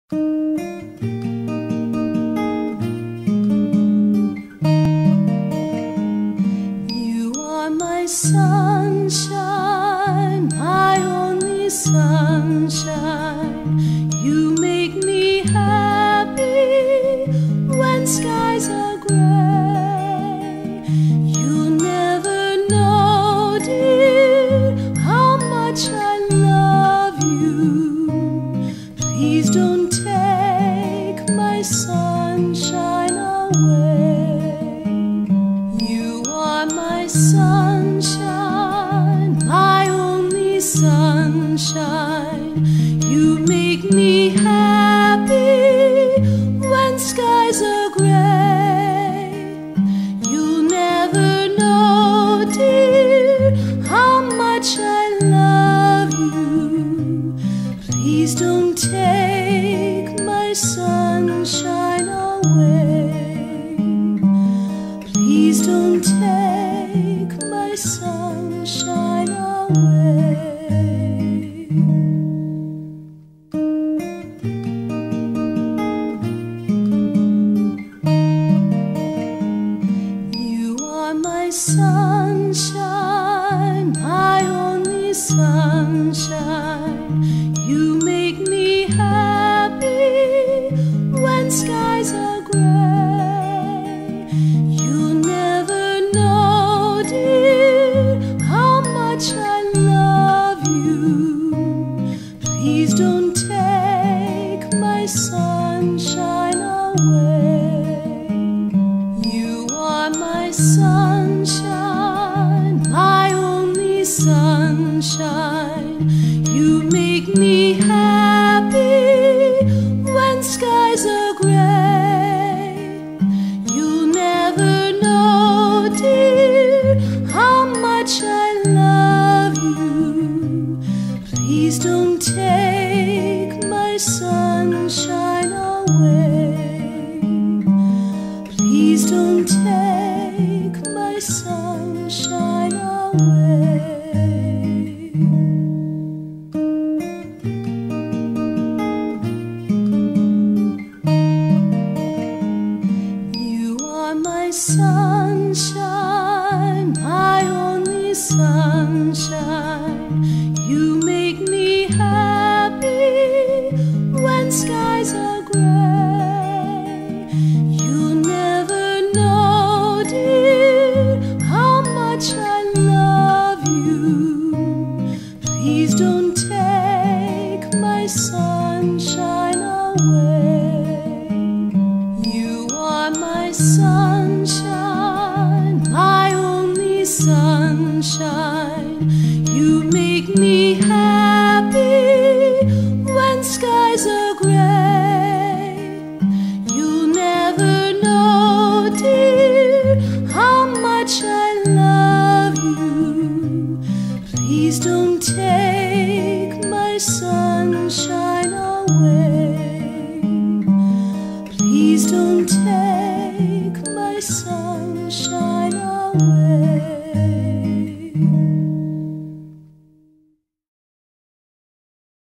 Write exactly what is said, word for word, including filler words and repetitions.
You are my sunshine, my only sunshine. You make me happy when skies are gray. You'll never know, dear, how much I love you. Please don't take my sunshine away. You are my sunshine, my only sunshine. You make me happy when skies are gray. You'll never know, dear, how much I love you. Please don't take my sunshine away. Please don't take my sunshine away. You are my sunshine, my only sunshine. You make me happy when skies are gray. You'll never know, dear, how much I love you. Please don't take my sunshine away. You are my sunshine, my only sunshine. You make me happy when skies are gray. You'll never know, dear, how much I love you. Please don't take my sunshine away. Please don't take my sunshine away. You are my sunshine, my only sunshine. You make me happy when skies are gray. You'll never know, dear, how much I love you. Please don't take my sunshine away. You are my sunshine, my only sunshine. You make me happy when skies are gray. You'll never know, dear, how much I love you. Please don't take my sunshine away. Please don't take